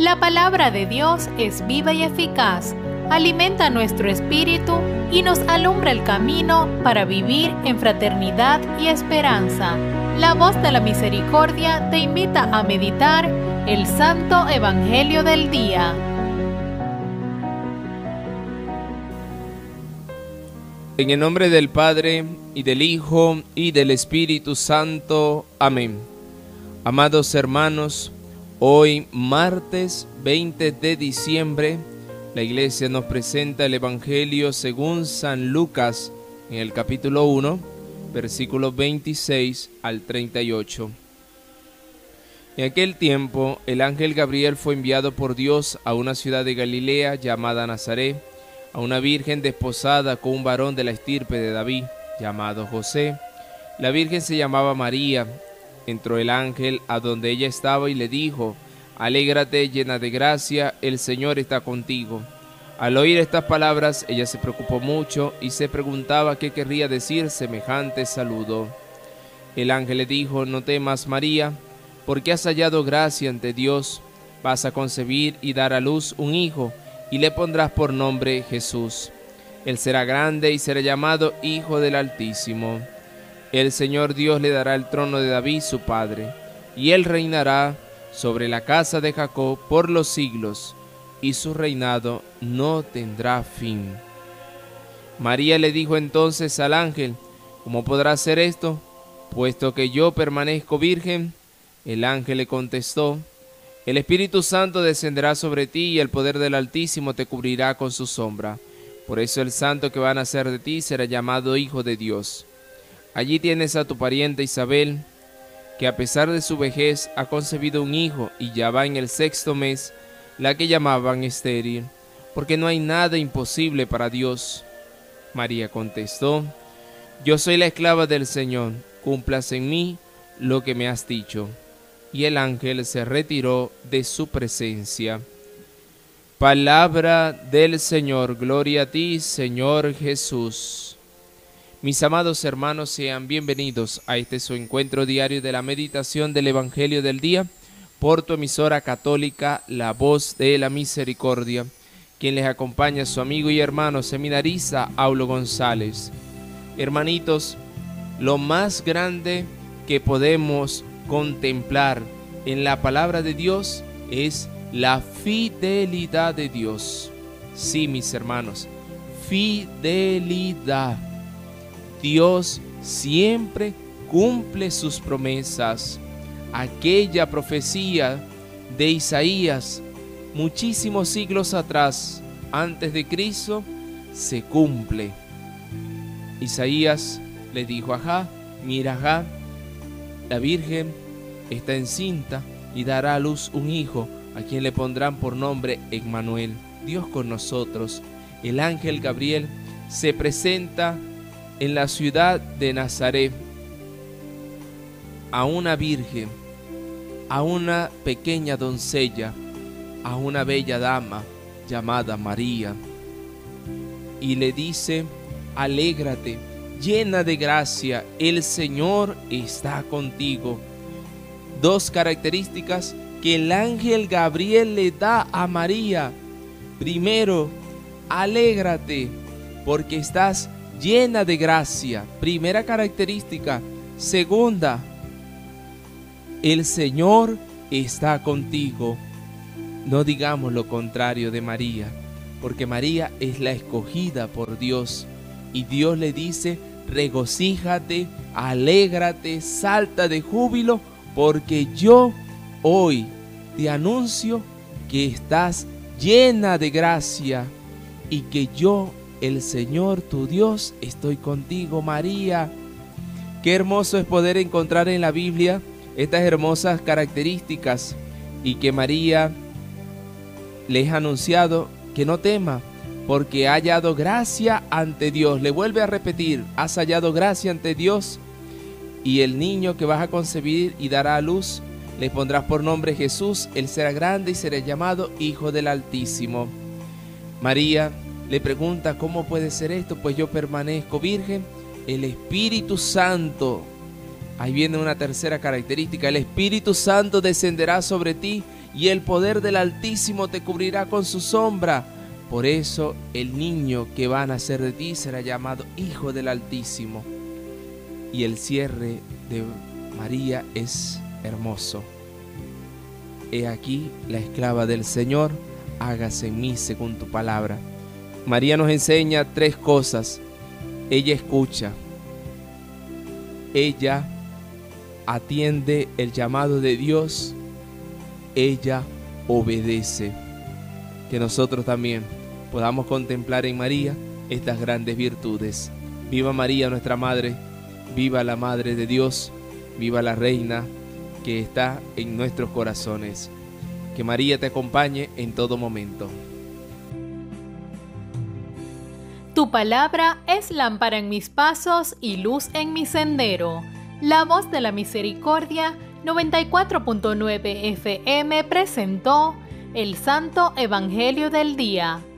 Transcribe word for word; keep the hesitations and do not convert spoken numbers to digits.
La palabra de Dios es viva y eficaz, alimenta nuestro espíritu y nos alumbra el camino para vivir en fraternidad y esperanza. La voz de la misericordia te invita a meditar el Santo Evangelio del día. En el nombre del Padre, y del Hijo, y del Espíritu Santo. Amén. Amados hermanos, hoy, martes veinte de diciembre, la Iglesia nos presenta el Evangelio según San Lucas, en el capítulo uno, versículos veintiséis al treinta y ocho. En aquel tiempo, el ángel Gabriel fue enviado por Dios a una ciudad de Galilea llamada Nazaret, a una virgen desposada con un varón de la estirpe de David, llamado José. La virgen se llamaba María. Entró el ángel a donde ella estaba y le dijo: «Alégrate, llena de gracia, el Señor está contigo». Al oír estas palabras, ella se preocupó mucho y se preguntaba qué querría decir semejante saludo. El ángel le dijo: «No temas, María, porque has hallado gracia ante Dios. Vas a concebir y dar a luz un hijo, y le pondrás por nombre Jesús. Él será grande y será llamado Hijo del Altísimo. El Señor Dios le dará el trono de David su padre, y él reinará sobre la casa de Jacob por los siglos, y su reinado no tendrá fin». María le dijo entonces al ángel: «¿Cómo podrá ser esto, puesto que yo permanezco virgen?» El ángel le contestó: «El Espíritu Santo descenderá sobre ti y el poder del Altísimo te cubrirá con su sombra. Por eso el santo que va a nacer de ti será llamado Hijo de Dios. Allí tienes a tu pariente Isabel, que a pesar de su vejez ha concebido un hijo y ya va en el sexto mes, la que llamaban estéril, porque no hay nada imposible para Dios». María contestó: «Yo soy la esclava del Señor, cúmplase en mí lo que me has dicho». Y el ángel se retiró de su presencia. Palabra del Señor. Gloria a ti, Señor Jesús. Mis amados hermanos, sean bienvenidos a este su encuentro diario de la meditación del Evangelio del día por tu emisora católica, La Voz de la Misericordia. Quien les acompaña, su amigo y hermano seminarista Aulo González. Hermanitos, lo más grande que podemos contemplar en la palabra de Dios es la fidelidad de Dios. Sí, mis hermanos, fidelidad. Dios siempre cumple sus promesas. Aquella profecía de Isaías, muchísimos siglos atrás, antes de Cristo, se cumple. Isaías le dijo a Ajá: «Mira, Ajá, la Virgen está encinta y dará a luz un hijo, a quien le pondrán por nombre Emmanuel», Dios con nosotros. El ángel Gabriel se presenta en la ciudad de Nazaret a una virgen, a una pequeña doncella, a una bella dama llamada María, y le dice: «Alégrate, llena de gracia, el Señor está contigo». Dos características que el ángel Gabriel le da a María. Primero, alégrate, porque estás llena de gracia. Primera característica. Segunda, el Señor está contigo. No digamos lo contrario de María, porque María es la escogida por Dios. Y Dios le dice: «Regocíjate, alégrate, salta de júbilo, porque yo hoy te anuncio que estás llena de gracia y que yo, el Señor tu Dios, estoy contigo, María». Qué hermoso es poder encontrar en la Biblia estas hermosas características, y que María les ha anunciado que no tema, porque ha hallado gracia ante Dios. Le vuelve a repetir: has hallado gracia ante Dios, y el niño que vas a concebir y dará a luz, le pondrás por nombre Jesús. Él será grande y será llamado Hijo del Altísimo. María le pregunta: ¿cómo puede ser esto? Pues yo permanezco virgen. El Espíritu Santo, ahí viene una tercera característica: el Espíritu Santo descenderá sobre ti y el poder del Altísimo te cubrirá con su sombra. Por eso el niño que va a nacer de ti será llamado Hijo del Altísimo. Y el cierre de María es hermoso. He aquí la esclava del Señor, hágase en mí según tu palabra. María nos enseña tres cosas. Ella escucha, ella atiende el llamado de Dios, ella obedece. Que nosotros también podamos contemplar en María estas grandes virtudes. Viva María, nuestra Madre, viva la Madre de Dios, viva la Reina que está en nuestros corazones. Que María te acompañe en todo momento. Tu palabra es lámpara en mis pasos y luz en mi sendero. La Voz de la Misericordia noventa y cuatro punto nueve F M presentó el Santo Evangelio del Día.